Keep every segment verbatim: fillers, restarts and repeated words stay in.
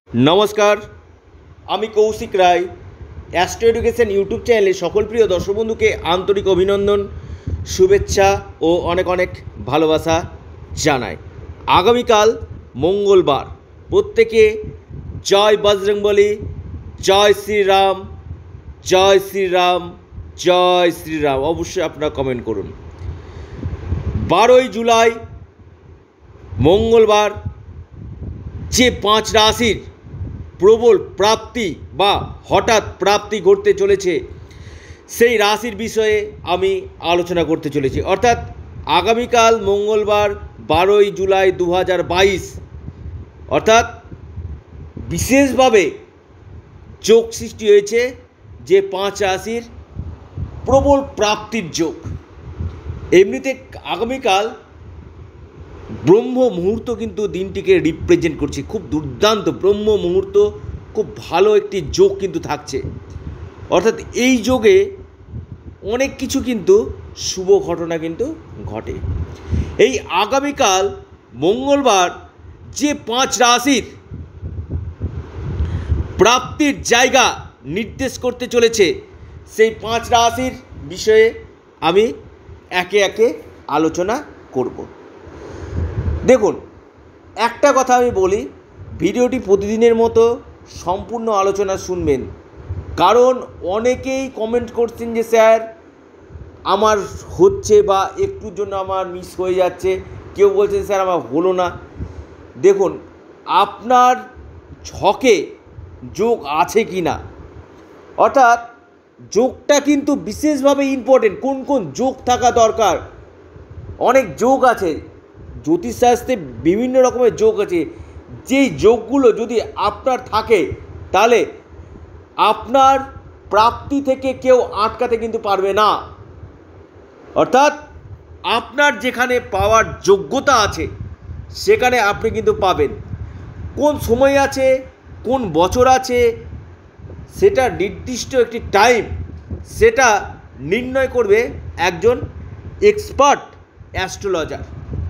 नमस्कार आमी Koushik Roy astro education YouTube चैनले सकल प्रिय दर्शक बंधु के आंतरिक अभिनंदन शुभेच्छा और अनेक अनेक भालोबासा जानाई। आगामीकाल मंगलवार प्रत्येके जय बजरंगबली, जय श्री राम, जय श्री राम, जय श्री राम अवश्य आपनारा कमेंट करुन। बारोई जुलाई मंगलवार जे पाँच राशिर प्रबल प्राप्ति बा हठात् प्राप्ति घटते चलेछे सेई राशिर विषये आमी आलोचना करते चलेछि। अर्थात आगामीकाल मंगलवार बारोई जुलाई दो हज़ार बाईस अर्थात विशेषभावे जोग सृष्टि हয়েছে जे पाँच राशिर प्रबल प्राप्तिर जोग। एमनिते आगामीकाल ब्रह्म मुहूर्त किन्तु दिनटिके रिप्रेजेंट करছে खूब दुर्दान्त ब्रह्म मुहूर्त खूब भालो एकटी जोग किन्तु थाकছে। अर्थात এই যোগে অনেক কিছু কিন্তু শুভ ঘটনা কিন্তু ঘটে। এই আগামীকাল মঙ্গলবার যে পাঁচ রাশির প্রাপ্তির জায়গা নির্দেশ করতে চলেছে সেই পাঁচ রাশির বিষয়ে আমি একে একে আলোচনা করব। দেখুন একটা কথা আমি বলি, ভিডিওটি প্রতিদিনের মতো সম্পূর্ণ আলোচনা শুনবেন, কারণ অনেকেই কমেন্ট করছেন যে স্যার আমার হচ্ছে বা একটুর জন্য আমার মিস হয়ে যাচ্ছে, কেউ বলছেন স্যার আমার হলো না। দেখুন আপনার ছকে যোগ আছে কি না, অর্থাৎ যোগটা কিন্তু বিশেষভাবে ইম্পর্টেন্ট। কোন কোন যোগ থাকা দরকার, অনেক যোগ আছে জ্যোতিষশাস্ত্রে, বিভিন্ন রকমের যোগ আছে। যেই যোগগুলো যদি আপনার থাকে তাহলে আপনার প্রাপ্তি থেকে কেউ আটকাতে কিন্তু পারবে না। অর্থাৎ আপনার যেখানে পাওয়ার যোগ্যতা আছে সেখানে আপনি কিন্তু পাবেন। কোন সময় আছে, কোন বছর আছে, সেটা নির্দিষ্ট একটি টাইম সেটা নির্ণয় করবে একজন এক্সপার্ট অ্যাস্ট্রোলজার।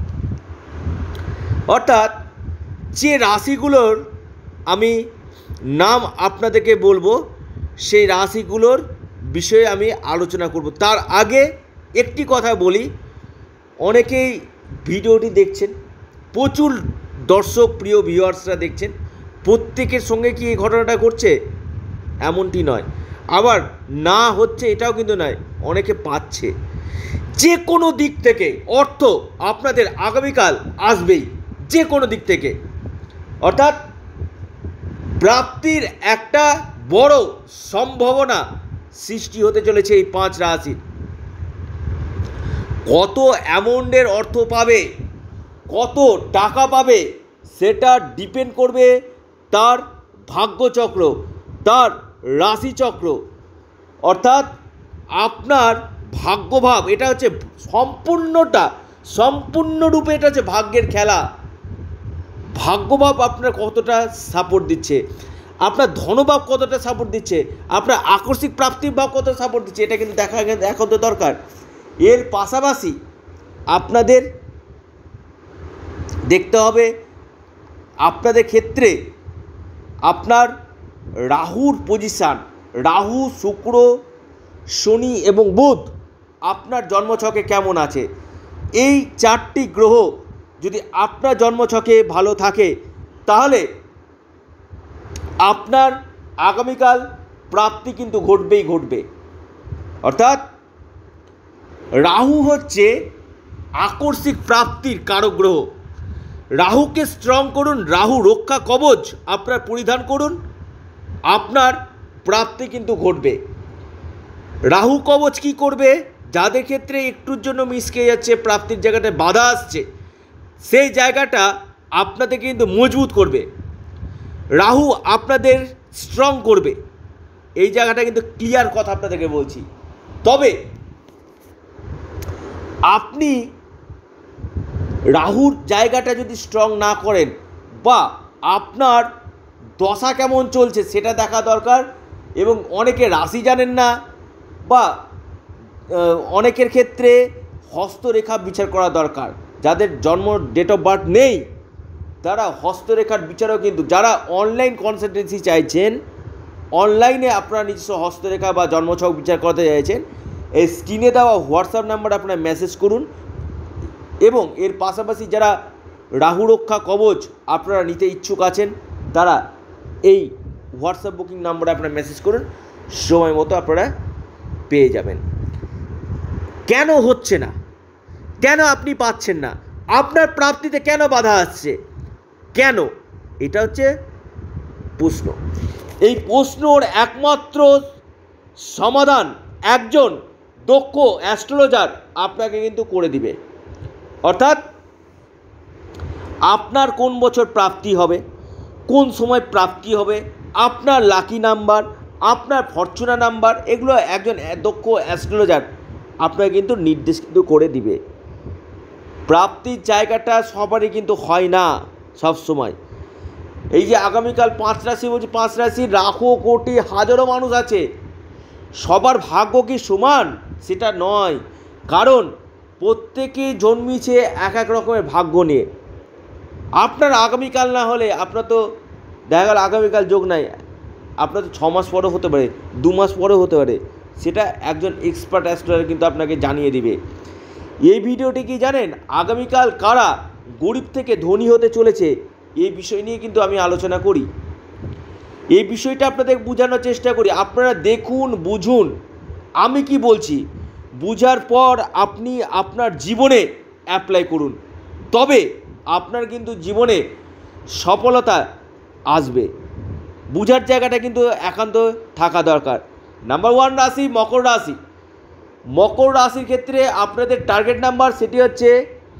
অর্থাৎ যে রাশিগুলোর আমি নাম আপনাদেরকে বলবো সেই রাশিগুলোর বিষয়ে আমি আলোচনা করব। তার আগে একটি কথা বলি, অনেকেই ভিডিওটি দেখছেন, প্রচুর দর্শক প্রিয় ভিউয়ার্সরা দেখছেন, প্রত্যেকের সঙ্গে কি এই ঘটনাটা ঘটছে এমনটি নয়, আবার না হচ্ছে এটাও কিন্তু নয়, অনেকে পাচ্ছে। যে কোনো দিক থেকে অর্থ আপনাদের আগামীকাল আসবেই, যে কোনো দিক থেকে। অর্থাৎ প্রাপ্তির একটা বড় সম্ভাবনা সৃষ্টি হতে চলেছে এই পাঁচ রাশির। কত অ্যামাউন্টের অর্থ পাবে, কত টাকা পাবে, সেটা ডিপেন্ড করবে তার ভাগ্যচক্র, তার রাশিচক্র। অর্থাৎ আপনার ভাগ্যভাব, এটা হচ্ছে সম্পূর্ণটা সম্পূর্ণরূপে এটা হচ্ছে ভাগ্যের খেলা। ভাগ্যভাব আপনার কতটা সাপোর্ট দিচ্ছে, আপনার ধনভাব কতটা সাপোর্ট দিচ্ছে, আপনার আকস্মিক প্রাপ্তির ভাব কতটা সাপোর্ট দিচ্ছে, এটা কিন্তু দেখা দেখা তো দরকার। এর পাশাপাশি আপনাদের দেখতে হবে আপনাদের ক্ষেত্রে আপনার রাহুর পজিশান, রাহু, শুক্র, শনি এবং বুধ আপনার জন্মছকে কেমন আছে। এই চারটি গ্রহ যদি আপনার জন্মছকে ভালো থাকে তাহলে আপনার আগামীকাল প্রাপ্তি কিন্তু ঘটবেই ঘটবে। অর্থাৎ রাহু হচ্ছে আকস্মিক প্রাপ্তির কারক গ্রহ। রাহুকে স্ট্রং করুন, রাহু রক্ষা কবচ আপনার পরিধান করুন, আপনার প্রাপ্তি কিন্তু ঘটবে। রাহু কবচ কি করবে, যাদের ক্ষেত্রে একটুর জন্য মিসকে যাচ্ছে, প্রাপ্তির জায়গাটায় বাধা আসছে, সেই জায়গাটা আপনাদের কিন্তু মজবুত করবে। রাহু আপনাদের স্ট্রং করবে, এই জায়গাটা কিন্তু ক্লিয়ার কথা আপনাদেরকে বলছি। তবে আপনি রাহুর জায়গাটা যদি স্ট্রং না করেন বা আপনার দশা কেমন চলছে সেটা দেখা দরকার। এবং অনেকে রাশি জানেন না বা অনেকের ক্ষেত্রে হস্তরেখা বিচার করা দরকার, যাদের জন্ম ডেট অফ বার্থ নেই যারা হস্তরেখার বিচারক, কিন্তু যারা অনলাইন কনসালটেন্সি চাইছেন, অনলাইনে আপনারা নিজস্ব হস্তরেখা বা জন্মছক বিচার করতে চাইছেন, এই স্ক্রিনে দেওয়া হোয়াটসঅ্যাপ নাম্বারে আপনারা মেসেজ করুন। এবং এর পাশাপাশি যারা রাহু রক্ষা কবচ আপনারা নিতে ইচ্ছুক আছেন, তারা এই হোয়াটসঅ্যাপ বুকিং নাম্বারে আপনারা মেসেজ করুন, সময় মতো আপনারা পেয়ে যাবেন। কেন হচ্ছে না, কেন আপনি পাচ্ছেন না, আপনার প্রাপ্তিতে কেন বাধা আসছে, কেন, এটা হচ্ছে প্রশ্ন। এই প্রশ্নর একমাত্র সমাধান একজন দক্ষ অ্যাস্ট্রোলজার আপনাকে কিন্তু করে দিবে। অর্থাৎ আপনার কোন বছর প্রাপ্তি হবে, কোন সময় প্রাপ্তি হবে, আপনার লাকি নাম্বার, আপনার ফরচুনা নাম্বার, এগুলো একজন দক্ষ অ্যাস্ট্রোলজার আপনাকে কিন্তু নির্দেশ কিন্তু করে দিবে। প্রাপ্তির জায়গাটা সবারই কিন্তু হয় না সব সময়। এই যে আগামীকাল পাঁচ রাশি বলছি, পাঁচ রাশি লাখো কোটি হাজারো মানুষ আছে, সবার ভাগ্য কি সমান? সেটা নয়, কারণ প্রত্যেকে জন্মিছে এক এক রকমের ভাগ্য নিয়ে। আপনার আগামীকাল না হলে আপনার তো দেখা গেল আগামীকাল যোগ নাই, আপনার তো ছ মাস পরেও হতে পারে, দু মাস পরেও হতে পারে, সেটা একজন এক্সপার্ট অ্যাস্ট্রোলজার কিন্তু আপনাকে জানিয়ে দিবে। এই ভিডিওটি কি জানেন, আগামীকাল কারা গরিব থেকে ধনী হতে চলেছে এই বিষয় নিয়ে কিন্তু আমি আলোচনা করি। এই বিষয়টা আপনাদের বোঝানোর চেষ্টা করি, আপনারা দেখুন, বুঝুন আমি কি বলছি, বুঝার পর আপনি আপনার জীবনে অ্যাপ্লাই করুন, তবে আপনার কিন্তু জীবনে সফলতা আসবে। বুঝার জায়গাটা কিন্তু একান্ত থাকা দরকার। নাম্বার ওয়ান রাশি মকর রাশি। মকর রাশির ক্ষেত্রে আপনাদের টার্গেট নাম্বার সেটি হচ্ছে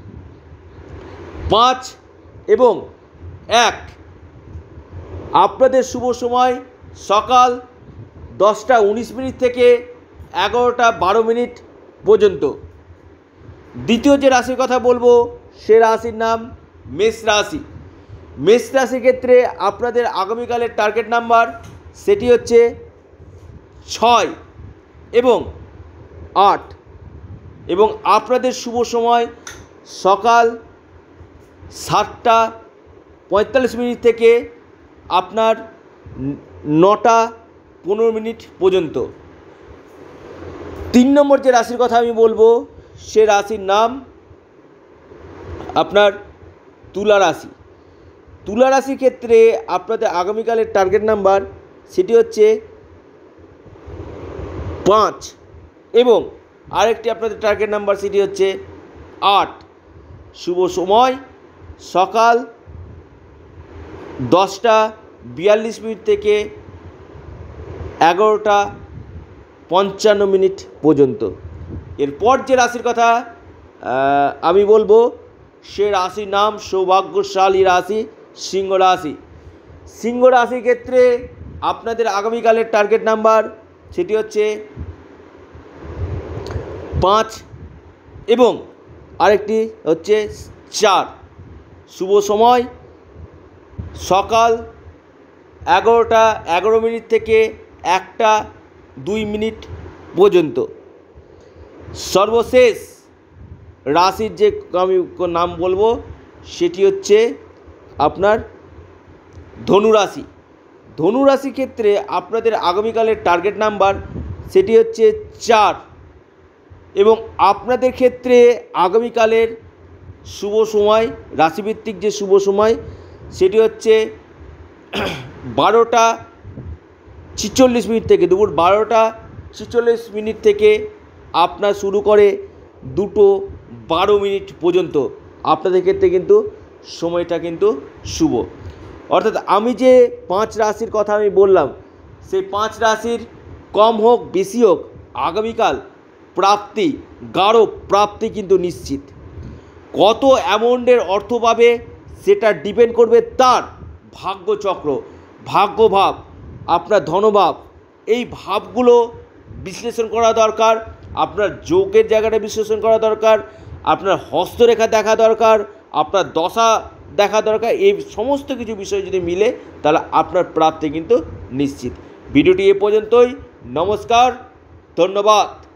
পাঁচ এবং এক। আপনাদের শুভ সময় সকাল দশটা উনিশ মিনিট থেকে এগারোটা বারো মিনিট পর্যন্ত। দ্বিতীয় যে রাশির কথা বলবো সে রাশির নাম মেষ রাশি। মেষ রাশির ক্ষেত্রে আপনাদের আগামীকালের টার্গেট নাম্বার সেটি হচ্ছে ছয় এবং আট, এবং আপনাদের শুভ সময় সকাল সাতটা পঁয়তাল্লিশ মিনিট থেকে আপনার নটা পনেরো মিনিট পর্যন্ত। তিন নম্বর যে রাশির কথা আমি বলবো সে রাশির নাম আপনার তুলা রাশি। তুলা রাশির ক্ষেত্রে আপনাদের আগামীকালের টার্গেট নাম্বার সেটি হচ্ছে পাঁচ এবং আরেকটি আপনাদের টার্গেট নাম্বার সেটি হচ্ছে আট। শুভ সময় সকাল দশটা বিয়াল্লিশ মিনিট থেকে এগারোটা পঞ্চান্ন মিনিট পর্যন্ত। এরপর যে রাশির কথা আমি বলবো সে রাশির নাম সৌভাগ্যশালী রাশি সিংহ রাশি। সিংহ রাশির ক্ষেত্রে আপনাদের আগামীকালের টার্গেট নাম্বার সেটি হচ্ছে পাঁচ এবং আরেকটি হচ্ছে চার। শুভ সময় সকাল এগারোটা এগারো মিনিট থেকে একটা দুই মিনিট পর্যন্ত। সর্বশেষ রাশির যে আমি নাম বলবো সেটি হচ্ছে আপনার ধনু রাশি। ধনু রাশির ক্ষেত্রে আপনাদের আগামীকালের টার্গেট নাম্বার সেটি হচ্ছে চার এবং আপনাদের ক্ষেত্রে আগামীকালের শুভ সময় রাশিভিত্তিক যে শুভ সময় সেটি হচ্ছে বারোটা ছিচল্লিশ মিনিট থেকে দুপুর বারোটা ছিচল্লিশ মিনিট থেকে আপনার শুরু করে দুটো বারো মিনিট পর্যন্ত আপনাদের ক্ষেত্রে কিন্তু সময়টা কিন্তু শুভ। অর্থাৎ আমি যে পাঁচ রাশির কথা আমি বললাম সেই পাঁচ রাশির কম হোক বেশি হোক আগামীকাল প্রাপ্তি গাঢ় প্রাপ্তি কিন্তু নিশ্চিত। কত অ্যামাউন্টের অর্থ পাবে সেটা ডিপেন্ড করবে তার ভাগ্যচক্র, ভাগ্যভাব, আপনার ধনভাব, এই ভাবগুলো বিশ্লেষণ করা দরকার। আপনার যোগের জায়গাটা বিশ্লেষণ করা দরকার, আপনার হস্তরেখা দেখা দরকার, আপনার দশা দেখা দরকার। এই সমস্ত কিছু বিষয় যদি মিলে তাহলে আপনার প্রাপ্তি কিন্তু নিশ্চিত। ভিডিওটি এ পর্যন্তই। নমস্কার, ধন্যবাদ।